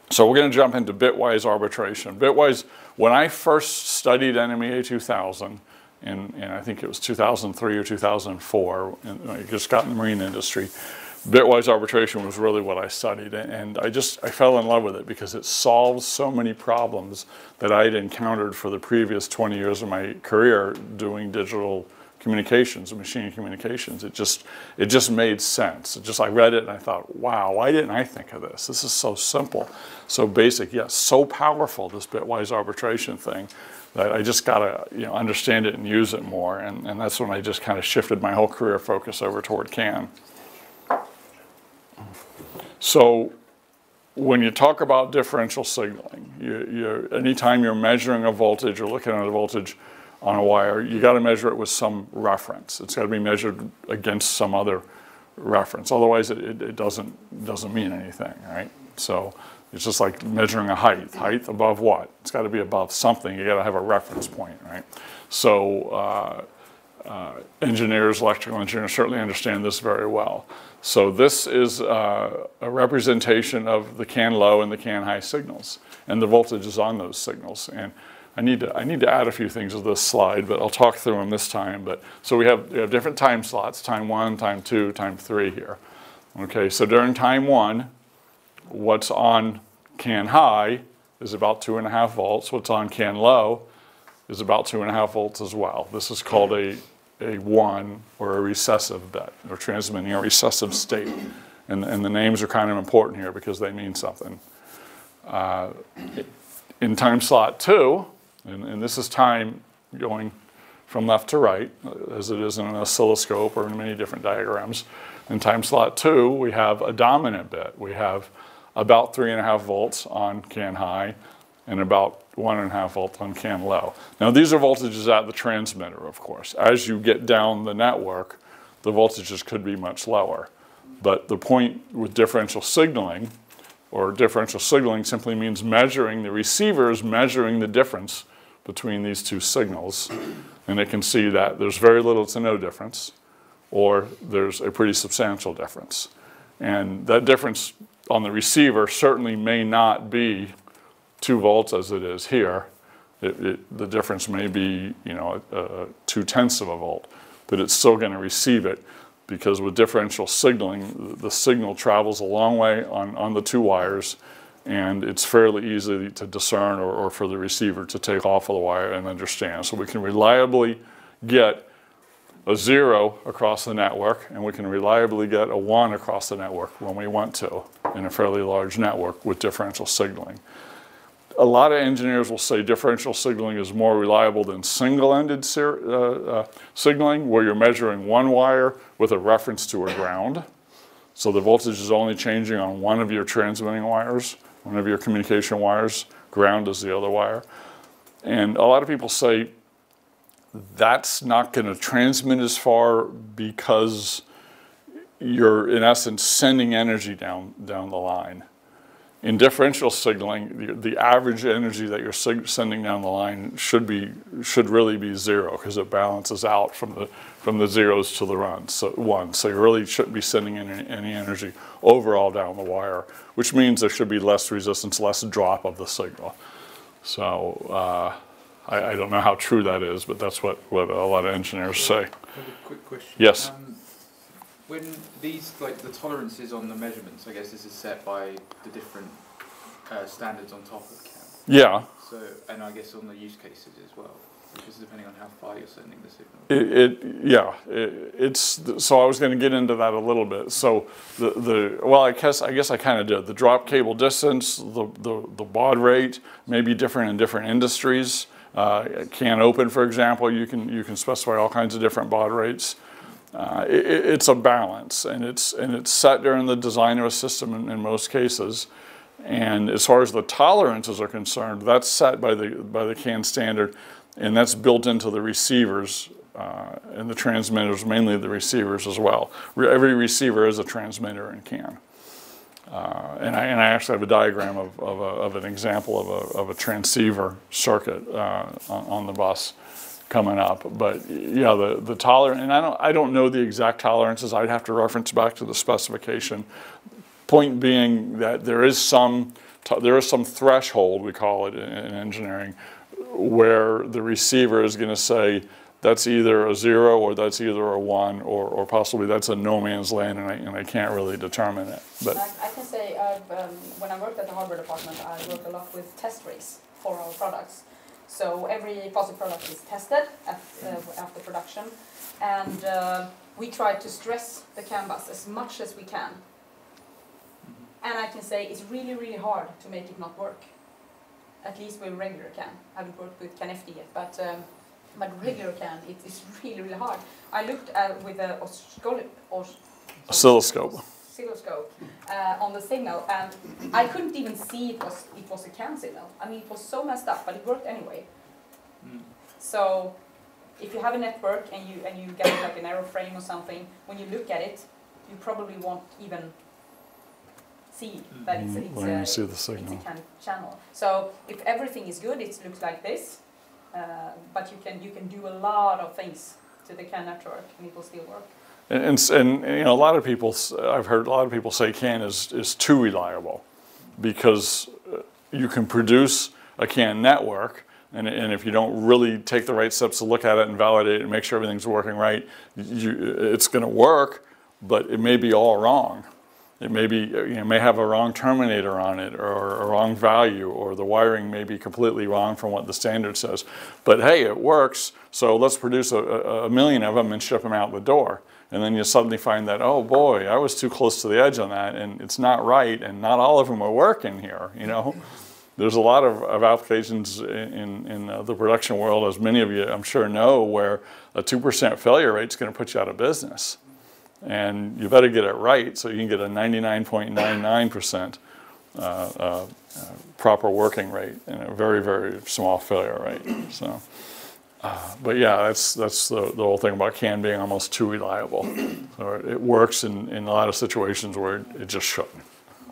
So we're going to jump into bitwise arbitration. Bitwise, when I first studied NMEA 2000, and I think it was 2003 or 2004, and I just got in the marine industry, bitwise arbitration was really what I studied, and I fell in love with it because it solves so many problems that I had encountered for the previous 20 years of my career doing digital communications and machine communications. It just made sense. I read it and I thought, wow, why didn't I think of this? This is so simple, so basic, yet so powerful, this bitwise arbitration thing, that I just gotta understand it and use it more. And that's when I just kind of shifted my whole career focus over toward CAN. So when you talk about differential signaling, anytime you're measuring a voltage or looking at a voltage on a wire, you got to measure it with some reference. It's got to be measured against some other reference. Otherwise, it doesn't mean anything, right? So it's just like measuring a height. Height above what? It's got to be above something. You got to have a reference point, right? So engineers, electrical engineers, certainly understand this very well. So this is a representation of the CAN low and the CAN high signals, and the voltages on those signals. And I need to add a few things to this slide, but I'll talk through them this time. But so we have different time slots: time 1, time 2, time 3 here. Okay, so during time 1, what's on CAN high is about 2.5 volts. What's on CAN low is about 2.5 volts as well. This is called a 1, or a recessive bit, or transmitting a recessive state. And the names are kind of important here because they mean something. In time slot 2, and this is time going from left to right, as it is in an oscilloscope or in many different diagrams. In time slot 2, we have a dominant bit. We have about 3.5 volts on CAN high and about 1.5 volts on CAN low. Now these are voltages at the transmitter, of course. As you get down the network, the voltages could be much lower. But the point with differential signaling, or differential signaling simply means measuring, the receiver is measuring the difference between these two signals, and it can see that there's very little to no difference, or there's a pretty substantial difference. And that difference on the receiver certainly may not be 2 volts as it is here. The difference may be 0.2 of a volt, but it's still going to receive it, because with differential signaling, the signal travels a long way on the 2 wires, and it's fairly easy to discern, or for the receiver to take off of the wire and understand. So we can reliably get a 0 across the network, and we can reliably get a 1 across the network when we want to in a fairly large network with differential signaling. A lot of engineers will say differential signaling is more reliable than single-ended signaling, where you're measuring 1 wire with a reference to a ground. So the voltage is only changing on one of your transmitting wires, one of your communication wires. Ground is the other wire. And a lot of people say that's not going to transmit as far because you're, in essence, sending energy down the line. In differential signaling, the average energy that you're sending down the line should really be 0, because it balances out from the zeros to the ones. So you really shouldn't be sending any energy overall down the wire, which means there should be less resistance, less drop of the signal. So I don't know how true that is, but that's what a lot of engineers say. I have a quick question. Yes. When these, like the tolerances on the measurements, I guess this is set by the different standards on top of CAN. Yeah. So, and I guess on the use cases as well, because depending on how far you're sending the signal. So I was going to get into that a little bit. So I guess I kind of did. The drop cable distance, the baud rate may be different in different industries. CAN open, for example, you can specify all kinds of different baud rates. It's a balance, and it's set during the design of a system in most cases. And as far as the tolerances are concerned, that's set by the CAN standard, and that's built into the receivers and the transmitters, mainly the receivers as well. Every receiver is a transmitter in CAN. And I actually have a diagram of an example of a transceiver circuit on the bus coming up. But yeah, the tolerance, and I don't know the exact tolerances. I'd have to reference back to the specification. point being that there is some threshold, we call it in engineering, where the receiver is going to say that's either a 0 or that's either a 1 or possibly that's a no man's land, and I can't really determine it. But I can say when I worked at the hardware department, I worked a lot with test rigs for our products. So every Kvaser product is tested after production, and we try to stress the CAN bus as much as we can. And I can say it's really, really hard to make it not work. At least with regular CAN. I haven't worked with CAN FD yet, but regular CAN, it is really, really hard. I looked with an oscilloscope on the signal, and I couldn't even see it was a CAN signal. I mean, it was so messed up, but it worked anyway. So if you have a network and you get like an error frame or something, when you look at it, you probably won't even see that it's a CAN channel. So if everything is good, it looks like this, but you can do a lot of things to the CAN network and it will still work. And you know, a lot of people, I've heard a lot of people say CAN is too reliable because you can produce a CAN network, and if you don't really take the right steps to look at it and validate it and make sure everything's working right, it's going to work, but it may be all wrong. It may be, may have a wrong terminator on it or a wrong value, or the wiring may be completely wrong from what the standard says. But hey, it works, so let's produce a million of them and ship them out the door. And then you suddenly find that, oh boy, I was too close to the edge on that, and it's not right, and not all of them are working here, There's a lot of applications in the production world, as many of you I'm sure know, where a 2% failure rate is going to put you out of business. And you better get it right so you can get a 99.99% proper working rate and a very, very small failure rate. So, but yeah, that's the whole thing about CAN being almost too reliable. So it works in a lot of situations where it just shouldn't.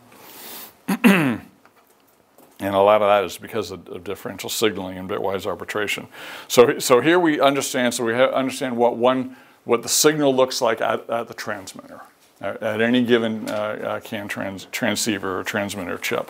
And a lot of that is because of differential signaling and bitwise arbitration. So here we understand. So we understand what the signal looks like at the transmitter, at any given CAN transceiver or transmitter chip.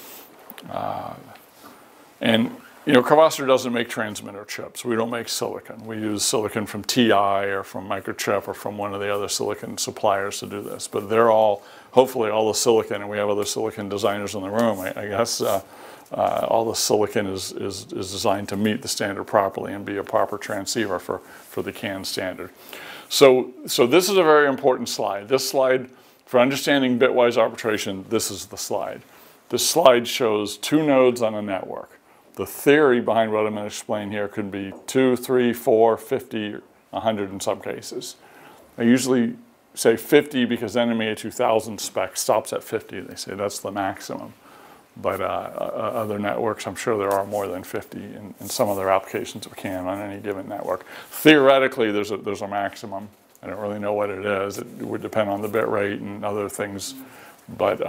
And Kvaser doesn't make transmitter chips. We don't make silicon. We use silicon from TI or from Microchip or from one of the other silicon suppliers to do this. But they're all, hopefully all the silicon, and we have other silicon designers in the room, I guess, all the silicon is designed to meet the standard properly and be a proper transceiver for the CAN standard. So this is a very important slide. This slide, for understanding bitwise arbitration, this is the slide. This slide shows 2 nodes on a network. The theory behind what I'm going to explain here could be 2, 3, 4, 50, 100 in some cases. I usually say 50 because NMEA 2000 spec stops at 50. They say that's the maximum. But other networks, I'm sure there are more than 50 in some other applications of CAN on any given network. Theoretically, there's a maximum. I don't really know what it is. It would depend on the bit rate and other things. But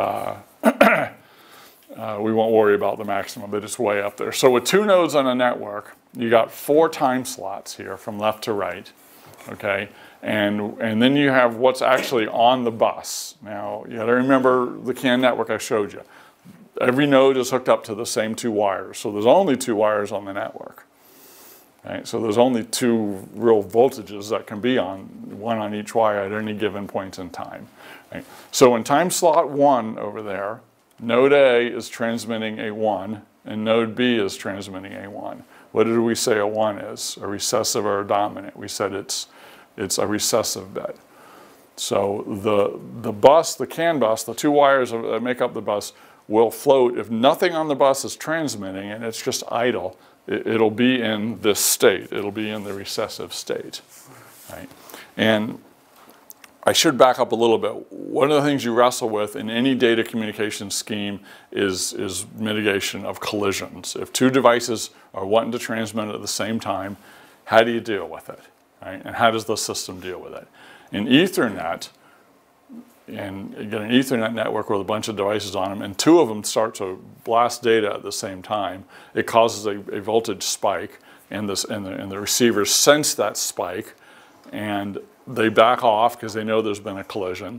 we won't worry about the maximum, but it's way up there. So with 2 nodes on a network, you got 4 time slots here from left to right, okay? And then you have what's actually on the bus. Now, you gotta remember the CAN network I showed you. Every node is hooked up to the same 2 wires. So there's only 2 wires on the network. Right? So there's only 2 real voltages that can be on, one on each wire at any given point in time. Right? So in time slot 1 over there, node A is transmitting a 1, and node B is transmitting a 1. What did we say a 1 is? A recessive or a dominant? We said it's a recessive bit. So the bus, the CAN bus, the 2 wires that make up the bus, will float. If nothing on the bus is transmitting and it's just idle, it'll be in this state. It'll be in the recessive state, right? And I should back up a little bit. One of the things you wrestle with in any data communication scheme is mitigation of collisions. If 2 devices are wanting to transmit at the same time, how do you deal with it, right? And how does the system deal with it? In Ethernet, and you get an Ethernet network with a bunch of devices on them, and 2 of them start to blast data at the same time, it causes a voltage spike, and the receivers sense that spike, and they back off because they know there's been a collision,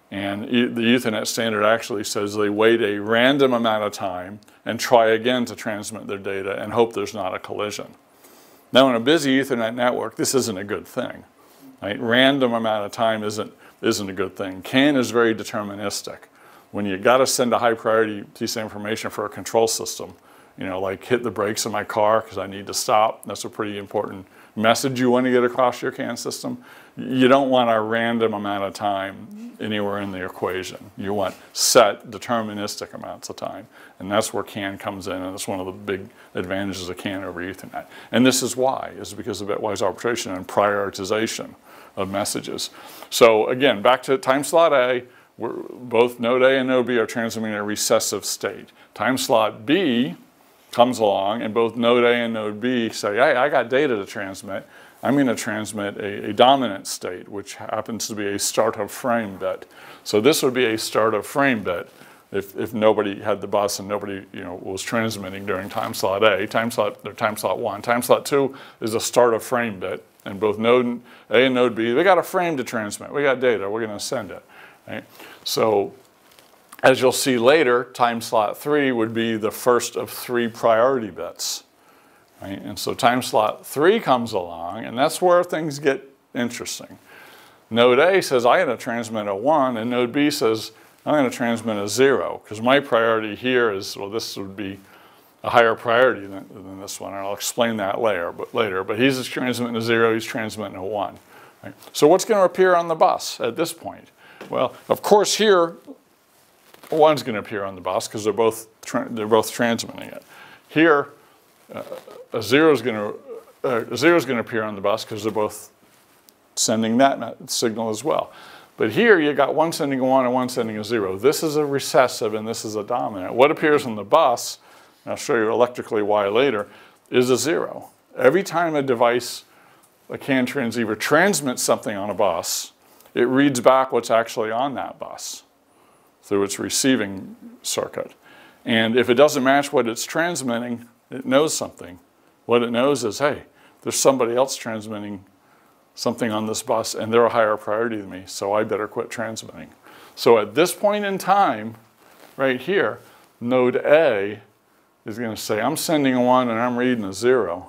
And the Ethernet standard actually says they wait a random amount of time and try again to transmit their data and hope there's not a collision. Now, in a busy Ethernet network, this isn't a good thing. Right? Random amount of time isn't a good thing. CAN is very deterministic. When you got to send a high priority piece of information for a control system, you know, like hit the brakes in my car because I need to stop, that's a pretty important message you want to get across your CAN system. You don't want a random amount of time anywhere in the equation. You want set deterministic amounts of time. And that's where CAN comes in, and it's one of the big advantages of CAN over Ethernet. And this is why, is because of bitwise arbitration and prioritization of messages. So again, back to time slot A, both node A and node B are transmitting a recessive state. Time slot B comes along, and both node A and node B say, hey, I got data to transmit. I'm going to transmit a dominant state, which happens to be a startup frame bit. So this would be a startup frame bit if nobody had the bus and nobody, you know, was transmitting during time slot A, time slot 1. Time slot 2 is a startup frame bit, and both node A and node B, they got a frame to transmit. We got data. We're going to send it. Right? So as you'll see later, time slot 3 would be the first of 3 priority bits. Right? And so time slot 3 comes along, and that's where things get interesting. Node A says, I'm going to transmit a 1, and node B says, I'm going to transmit a 0, because my priority here is, well, this would be a higher priority than this one, and I'll explain that later. But he's transmitting a 0, he's transmitting a 1. Right? So what's going to appear on the bus at this point? Well, of course here, 1's going to appear on the bus because they're both transmitting it. Here, a 0 is going to appear on the bus because they're both sending that signal as well. But here you got one sending a 1 and one sending a 0. This is a recessive and this is a dominant. What appears on the bus, and I'll show you electrically why later, is a 0. Every time a device, a CAN transceiver, transmits something on a bus, it reads back what's actually on that bus through its receiving circuit. And if it doesn't match what it's transmitting, it knows something. What it knows is, hey, there's somebody else transmitting something on this bus and they're a higher priority than me, so I better quit transmitting. So at this point in time, right here, node A is going to say, I'm sending a 1 and I'm reading a 0.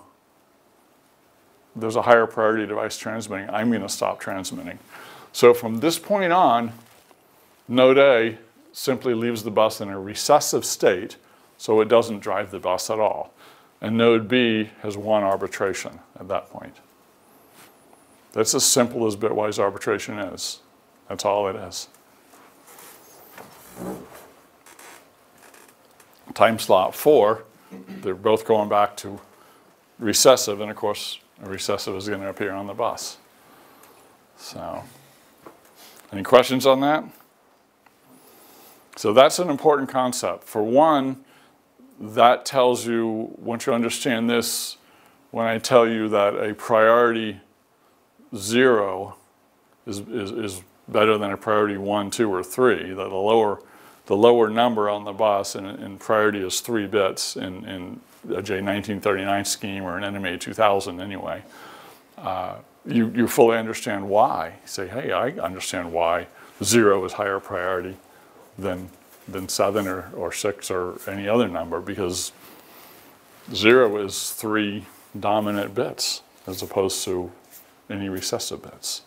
There's a higher priority device transmitting. I'm going to stop transmitting. So from this point on, node A simply leaves the bus in a recessive state, so it doesn't drive the bus at all. And node B has won arbitration at that point. That's as simple as bitwise arbitration is. That's all it is. Time slot 4, they're both going back to recessive, and of course, a recessive is going to appear on the bus. So, any questions on that? So that's an important concept. For one, that tells you, once you understand this, when I tell you that a priority 0 is better than a priority 1, 2, or 3, that the lower number on the bus in priority is 3 bits in a J1939 scheme or an NMA 2000 anyway, you fully understand why. You say, hey, I understand why 0 is higher priority than 7 or 6 or any other number, because 0 is 3 dominant bits as opposed to any recessive bits.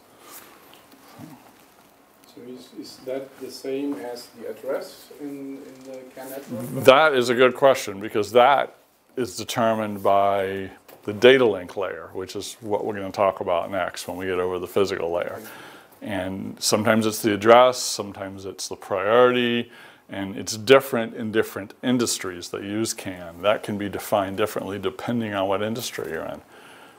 So is that the same as the address in the CAN network? That is a good question, because that is determined by the data link layer, which is what we're going to talk about next when we get over the physical layer. And sometimes it's the address, sometimes it's the priority, and it's different in different industries that use CAN. That can be defined differently depending on what industry you're in.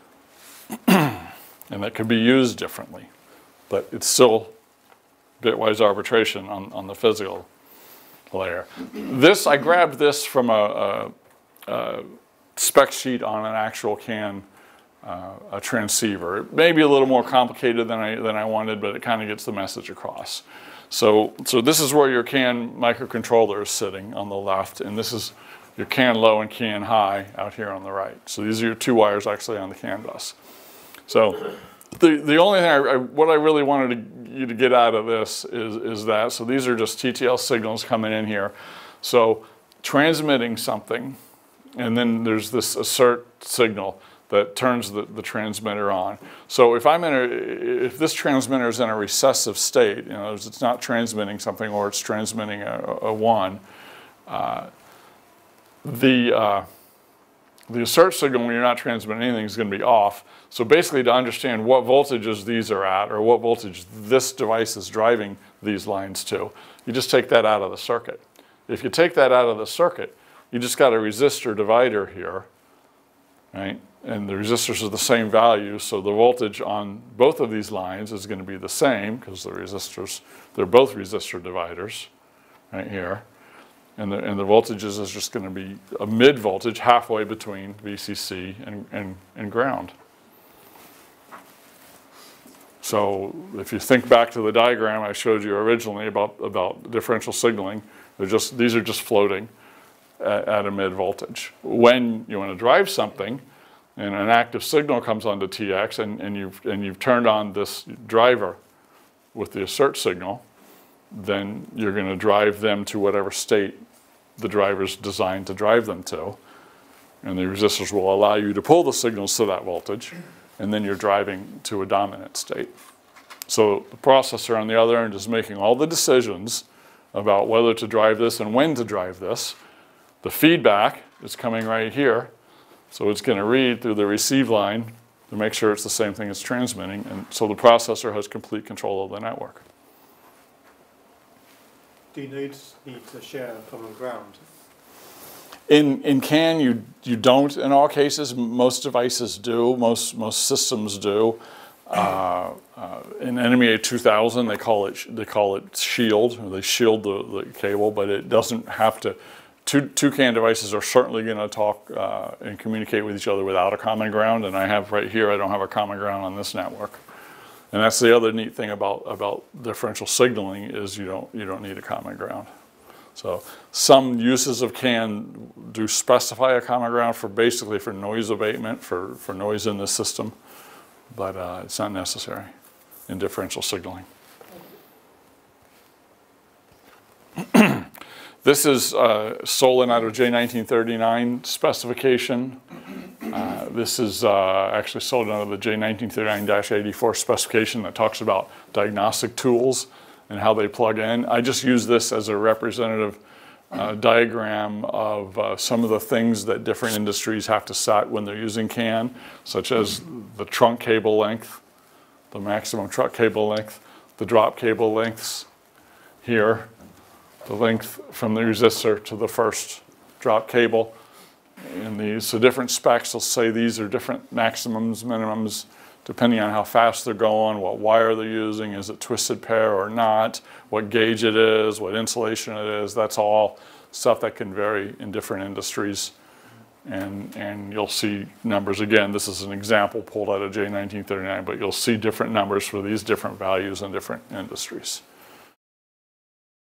And that could be used differently. But it's still bitwise arbitration on the physical layer. This, I grabbed this from a spec sheet on an actual CAN a transceiver. It may be a little more complicated than I wanted, but it kind of gets the message across. So this is where your CAN microcontroller is sitting on the left, and this is your CAN low and CAN high out here on the right. So these are your 2 wires actually on the CAN bus. So The only thing, what I really wanted you to get out of this is that, so these are just TTL signals coming in here. So transmitting something, and then there's this assert signal that turns the transmitter on. So if if this transmitter is in a recessive state, you know, it's not transmitting something or it's transmitting a 1, the assert signal when you're not transmitting anything is going to be off. So basically to understand what voltages these are at or what voltage this device is driving these lines to, you just take that out of the circuit. If you take that out of the circuit, you just got a resistor divider here, right? And the resistors are the same value, so the voltage on both of these lines is going to be the same because the resistors, they're both resistor dividers right here. And the voltages is just going to be a mid voltage halfway between VCC and ground. So if you think back to the diagram I showed you originally about differential signaling, these are just floating at a mid voltage. When you want to drive something and an active signal comes onto TX and you've turned on this driver with the assert signal, then you're going to drive them to whatever state the driver's designed to drive them to. And the resistors will allow you to pull the signals to that voltage, and then you're driving to a dominant state. So the processor on the other end is making all the decisions about whether to drive this and when to drive this. The feedback is coming right here, so it's going to read through the receive line to make sure it's the same thing it's transmitting, and so the processor has complete control of the network. Do you need to share a common ground? In CAN, you don't in all cases. Most devices do. Most systems do. In NMEA 2000, they call it shield. Or they shield the cable, but it doesn't have to. Two CAN devices are certainly going to talk and communicate with each other without a common ground. And I have right here, I don't have a common ground on this network. And that's the other neat thing about differential signaling is you don't need a common ground. So some uses of CAN do specify a common ground basically for noise abatement, for noise in the system, but it's not necessary in differential signaling. This is Solon out of J1939 specification. This is actually sold out of the J1939-84 specification that talks about diagnostic tools and how they plug in. I just use this as a representative diagram of some of the things that different industries have to set when they're using CAN, such as the trunk cable length, the maximum trunk cable length, the drop cable lengths here, the length from the resistor to the first drop cable. And these, so different specs will say these are different maximums, minimums, depending on how fast they're going, what wire they're using, is it twisted pair or not, what gauge it is, what insulation it is. That's all stuff that can vary in different industries. And you'll see numbers. Again, this is an example pulled out of J1939, but you'll see different numbers for these different values in different industries.